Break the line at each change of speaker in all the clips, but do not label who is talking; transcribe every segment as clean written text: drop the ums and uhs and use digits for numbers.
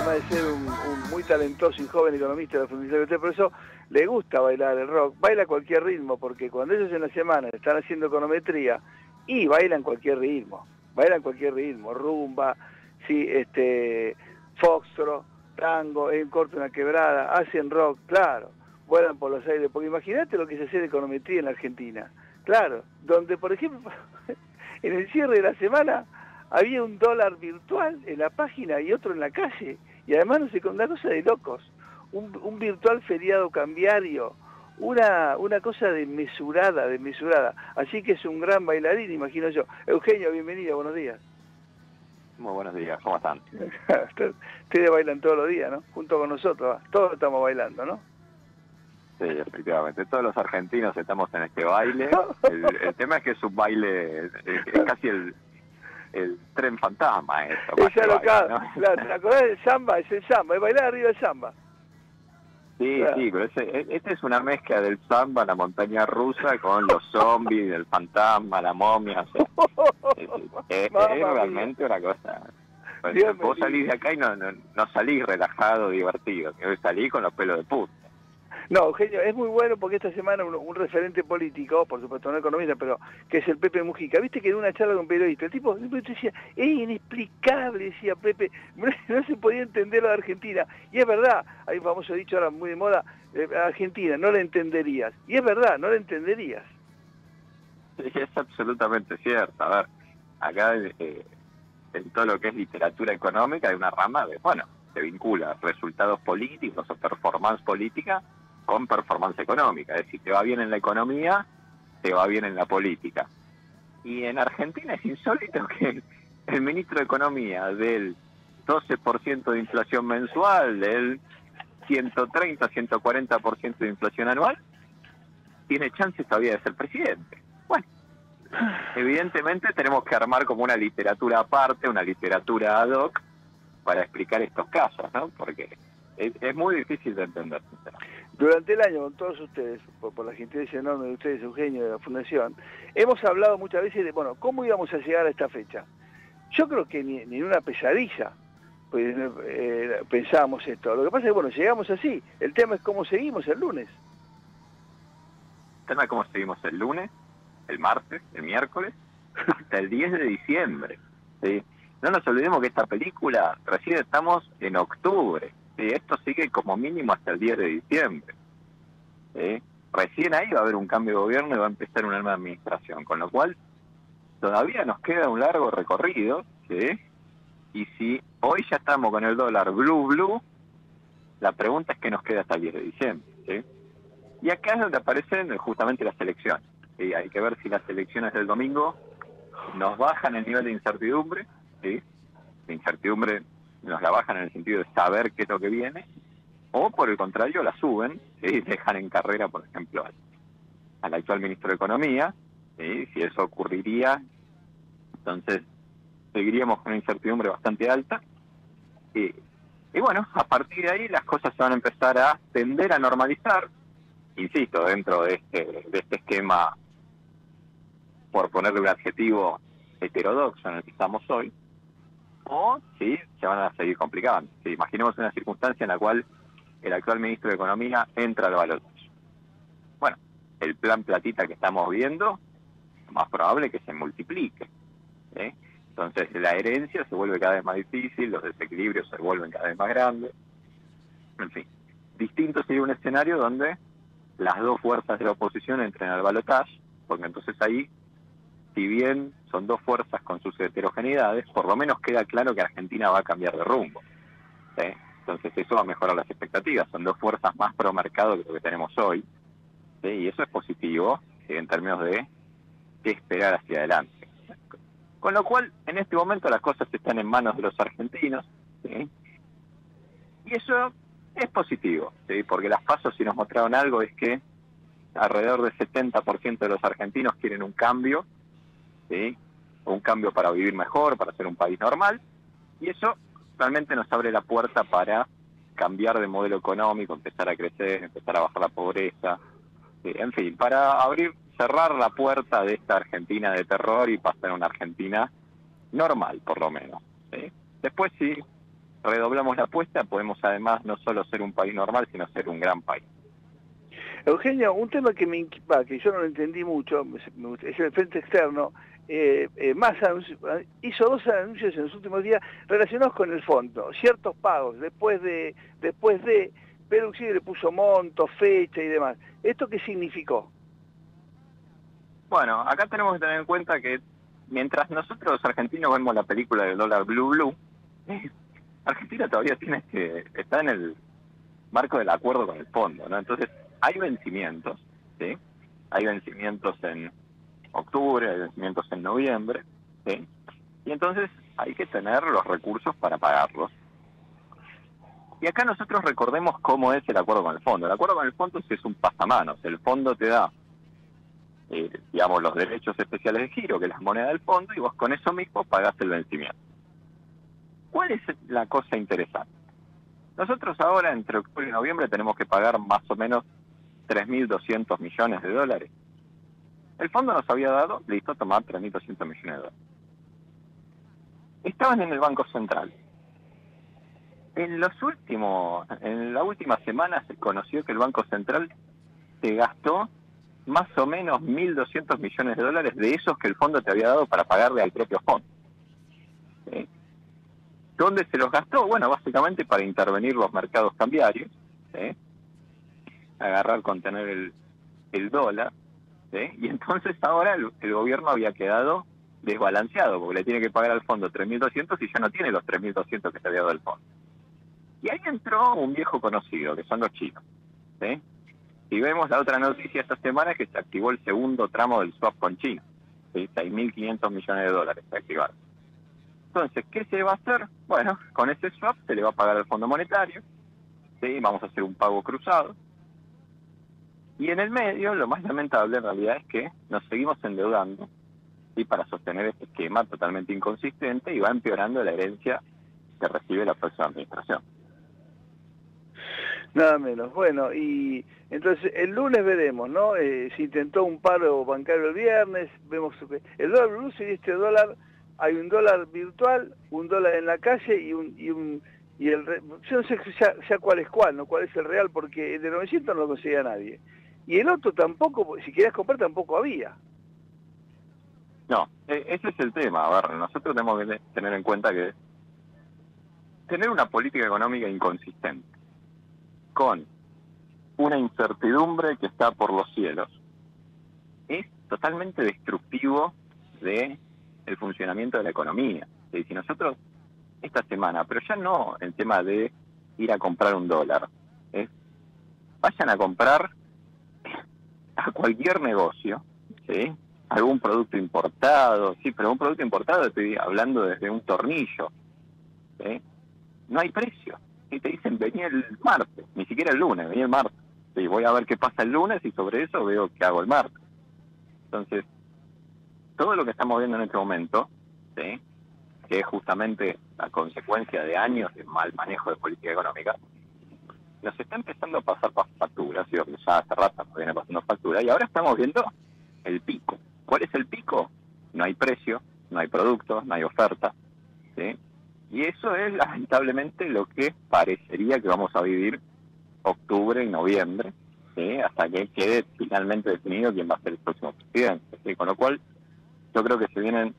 además de ser un muy talentoso y joven economista de la Fundación de por eso le gusta bailar el rock, baila a cualquier ritmo, porque cuando ellos en la semana están haciendo econometría, y bailan cualquier ritmo, rumba, sí, foxtrot, tango, en corto una quebrada, hacen rock, claro, vuelan por los aires, porque imagínate lo que es hacer econometría en la Argentina, claro, donde por ejemplo, en el cierre de la semana, había un dólar virtual en la página y otro en la calle, y además no sé, con una cosa de locos, un virtual feriado cambiario, una cosa desmesurada, así que es un gran bailarín, imagino yo. Eugenio, bienvenido, buenos días.
Muy buenos días, ¿cómo están?
Ustedes bailan todos los días, ¿no? Junto con nosotros, todos estamos bailando, ¿no?
Sí, efectivamente, todos los argentinos estamos en este baile. El tema es que es un baile, es casi el tren fantasma esto.
Es alocado, ¿no? Claro, ¿te acordás del samba? Es el samba, es bailar arriba del samba.
Sí, claro. Sí, pero este es una mezcla del samba, la montaña rusa, con los zombies, el fantasma, la momia, o sea, es realmente una cosa. Vos salís de acá y no salís relajado, divertido, salís con los pelos de punta.
No, Eugenio, es muy bueno porque esta semana un referente político, por supuesto no economista, pero que es el Pepe Mujica, viste que en una charla con un periodista, el tipo decía, es inexplicable, decía Pepe, no se podía entender lo de Argentina, y es verdad, hay un famoso dicho ahora muy de moda, Argentina, no la entenderías, y es verdad, no la entenderías.
Sí, es absolutamente cierto, a ver, acá en todo lo que es literatura económica hay una rama de, se vincula resultados políticos o performance política con performance económica, es decir, te va bien en la economía, te va bien en la política. Y en Argentina es insólito que el ministro de Economía del 12% de inflación mensual, del 130, 140% de inflación anual, tiene chances todavía de ser presidente. Bueno, evidentemente tenemos que armar como una literatura aparte, una literatura ad hoc, para explicar estos casos, ¿no? Porque es muy difícil de entender.
Durante el año, con todos ustedes, por la gentileza enorme de ustedes, Eugenio, de la Fundación, hemos hablado muchas veces de, cómo íbamos a llegar a esta fecha. Yo creo que ni en una pesadilla pues, pensábamos esto. Lo que pasa es que, llegamos así. El tema es cómo seguimos el lunes.
El tema es cómo seguimos el lunes, el martes, el miércoles, hasta el 10 de diciembre, ¿sí? No nos olvidemos que esta película, recién estamos en octubre, ¿sí? Esto sigue como mínimo hasta el 10 de diciembre. ¿Sí? Recién ahí va a haber un cambio de gobierno y va a empezar una nueva administración, con lo cual todavía nos queda un largo recorrido, ¿sí? Y si hoy ya estamos con el dólar blue, la pregunta es qué nos queda hasta el 10 de diciembre, ¿sí? Y acá es donde aparecen justamente las elecciones, ¿sí? Hay que ver si las elecciones del domingo nos bajan el nivel de incertidumbre, ¿sí? La incertidumbre nos la bajan en el sentido de saber qué es lo que viene, o por el contrario la suben, ¿sí? Dejan en carrera, por ejemplo, al actual ministro de Economía, ¿sí? Si eso ocurriría, entonces seguiríamos con una incertidumbre bastante alta, y a partir de ahí las cosas se van a empezar a tender a normalizar, insisto, dentro de este esquema, por ponerle un adjetivo heterodoxo en el que estamos hoy, o sí, se van a seguir complicando. Sí, imaginemos una circunstancia en la cual el actual ministro de Economía entra al balotaje. Bueno, el plan platita que estamos viendo, lo más probable es que se multiplique, ¿sí? Entonces la herencia se vuelve cada vez más difícil, los desequilibrios se vuelven cada vez más grandes. En fin, distinto sería un escenario donde las dos fuerzas de la oposición entren al balotaje, porque entonces ahí, si bien son dos fuerzas con sus heterogeneidades, por lo menos queda claro que Argentina va a cambiar de rumbo, ¿sí? Entonces eso va a mejorar las expectativas. Son dos fuerzas más pro mercado que lo que tenemos hoy, ¿sí? Y eso es positivo, ¿sí? En términos de qué esperar hacia adelante. Con lo cual, en este momento las cosas están en manos de los argentinos, ¿sí? Y eso es positivo, ¿sí? Porque las PASO, si nos mostraron algo, es que alrededor del 70% de los argentinos quieren un cambio, ¿sí? Un cambio para vivir mejor, para ser un país normal, y eso realmente nos abre la puerta para cambiar de modelo económico, empezar a crecer, empezar a bajar la pobreza, ¿sí? En fin, para cerrar la puerta de esta Argentina de terror y pasar a una Argentina normal, por lo menos, ¿sí? Después sí, redoblamos la apuesta, podemos además no solo ser un país normal, sino ser un gran país.
Eugenio, un tema que que yo no lo entendí mucho, es el frente externo. Massa hizo 2 anuncios en los últimos días relacionados con el fondo, ciertos pagos, después de pero sí le puso monto, fecha y demás. ¿Esto qué significó?
Bueno, acá tenemos que tener en cuenta que mientras nosotros los argentinos vemos la película del dólar blue blue, Argentina todavía está en el marco del acuerdo con el fondo, ¿no? Entonces, hay vencimientos, ¿sí? Hay vencimientos en octubre, hay vencimientos en noviembre, ¿sí? Y entonces hay que tener los recursos para pagarlos. Y acá nosotros recordemos cómo es el acuerdo con el fondo. El acuerdo con el fondo es un pasamanos. El fondo te da, digamos, los derechos especiales de giro, que es la moneda del fondo, y vos con eso mismo pagás el vencimiento. ¿Cuál es la cosa interesante? Nosotros ahora, entre octubre y noviembre, tenemos que pagar más o menos 3.200 millones de dólares. El fondo nos había dado, listo, tomar 3.200 millones de dólares. Estaban en el Banco Central. En la última semana se conoció que el Banco Central se gastó más o menos 1.200 millones de dólares de esos que el fondo te había dado para pagarle al propio fondo. ¿Sí? ¿Dónde se los gastó? Bueno, básicamente para intervenir los mercados cambiarios, ¿sí? Agarrar, contener el dólar, ¿sí? Y entonces ahora el gobierno había quedado desbalanceado, porque le tiene que pagar al fondo 3.200 y ya no tiene los 3.200 que te había dado el fondo. Y ahí entró un viejo conocido, que son los chinos, ¿sí? Y vemos la otra noticia esta semana, que se activó el segundo tramo del swap con China, ¿sí? 6.500 millones de dólares se activaron. Entonces, ¿qué se va a hacer? Bueno, con ese swap se le va a pagar al Fondo Monetario, ¿sí? Vamos a hacer un pago cruzado. Y en el medio, lo más lamentable en realidad es que nos seguimos endeudando, ¿sí? Para sostener este esquema totalmente inconsistente, y va empeorando la herencia que recibe la próxima administración.
Nada menos. Bueno, y entonces el lunes veremos, ¿no? Se intentó un paro bancario el viernes, vemos el dólar blue sería hay un dólar virtual, un dólar en la calle y yo no sé ya cuál es cuál, ¿no? Cuál es el real, porque el de 900 no lo conseguía nadie. Y el otro tampoco, si querías comprar tampoco había.
No, ese es el tema. A ver, nosotros tenemos que tener en cuenta que tener una política económica inconsistente, con una incertidumbre que está por los cielos, es totalmente destructivo de el funcionamiento de la economía. Si nosotros esta semana, pero ya no el tema de ir a comprar un dólar, vayan a comprar a cualquier negocio, ¿sí? Algún producto importado, sí, pero un producto importado estoy hablando desde un tornillo, ¿sí? No hay precio. Y te dicen, vení el martes, ni siquiera el lunes, vení el martes. Sí, voy a ver qué pasa el lunes y sobre eso veo qué hago el martes. Entonces, todo lo que estamos viendo en este momento, ¿sí? Que es justamente la consecuencia de años de mal manejo de política económica, nos está empezando a pasar facturas, y ya hace rato nos viene pasando facturas, y ahora estamos viendo el pico. ¿Cuál es el pico? No hay precio, no hay producto, no hay oferta, ¿sí? Y eso es lamentablemente lo que parecería que vamos a vivir octubre y noviembre, ¿sí? Hasta que quede finalmente definido quién va a ser el próximo presidente, ¿sí? Con lo cual, yo creo que se vienen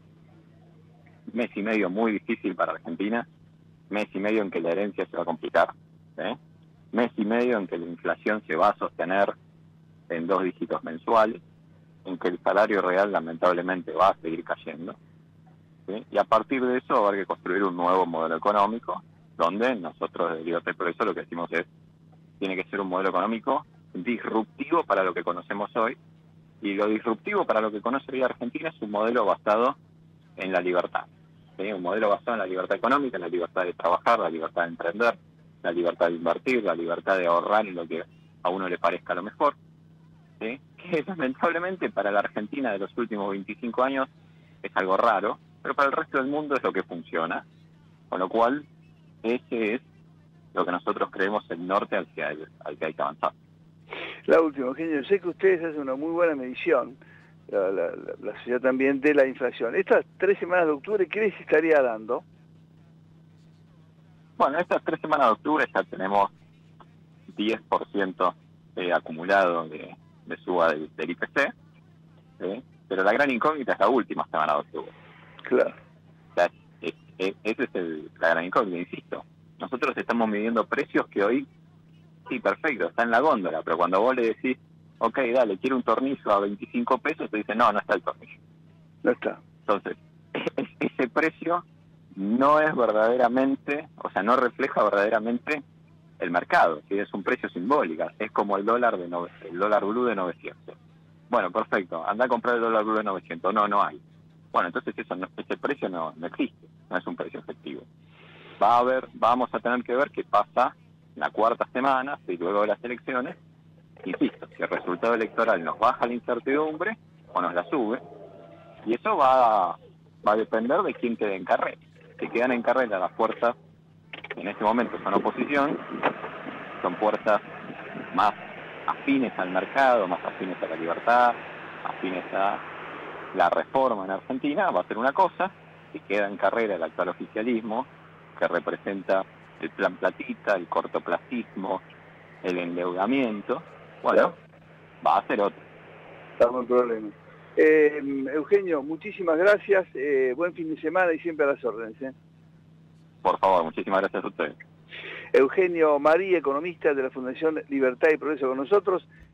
mes y medio muy difícil para Argentina, mes y medio en que la herencia se va a complicar, ¿sí? Mes y medio en que la inflación se va a sostener en 2 dígitos mensuales, en que el salario real lamentablemente va a seguir cayendo, ¿sí? Y a partir de eso va a haber que construir un nuevo modelo económico, donde nosotros de Libertad y Progreso lo que decimos es, tiene que ser un modelo económico disruptivo para lo que conocemos hoy, y lo disruptivo para lo que conoce hoy Argentina es un modelo basado en la libertad, ¿sí? Un modelo basado en la libertad económica, en la libertad de trabajar, la libertad de emprender, la libertad de invertir, la libertad de ahorrar en lo que a uno le parezca lo mejor, ¿sí? Que lamentablemente para la Argentina de los últimos 25 años es algo raro, pero para el resto del mundo es lo que funciona, con lo cual ese es lo que nosotros creemos el norte al que hay que avanzar.
La última, Eugenio, sé que ustedes hacen una muy buena medición, la sociedad también, de la inflación. Estas 3 semanas de octubre, ¿qué les estaría dando?
Bueno, estas 3 semanas de octubre ya tenemos 10% acumulado de suba del IPC, ¿sí? Pero la gran incógnita es la última semana de octubre.
Claro.
O sea, esa es la gran incógnita, insisto. Nosotros estamos midiendo precios que hoy, sí, perfecto, está en la góndola, pero cuando vos le decís, ok, dale, quiero un tornillo a 25 pesos, te dicen, no está el tornillo.
No está.
Entonces, ese precio no es verdaderamente, o sea, no refleja verdaderamente el mercado, ¿sí? Es un precio simbólico, es como el dólar blue de 900. Bueno, perfecto, anda a comprar el dólar blue de 900, no hay. Bueno, entonces ese precio no existe, no es un precio efectivo. Vamos a tener que ver qué pasa en la 4ª semana, y luego de las elecciones, insisto, si el resultado electoral nos baja la incertidumbre o nos la sube, y eso va a depender de quién quede en carrera. Si quedan en carrera las fuerzas, en este momento son oposición, son fuerzas más afines al mercado, más afines a la libertad, afines a la reforma en Argentina, va a ser una cosa. Si queda en carrera el actual oficialismo, que representa el plan platita, el cortoplacismo, el endeudamiento, bueno, va a ser otro.
Estamos en problemas. Eugenio, muchísimas gracias, buen fin de semana y siempre a las órdenes.
Por favor, muchísimas gracias a ustedes.
Eugenio María, economista de la Fundación Libertad y Progreso con nosotros.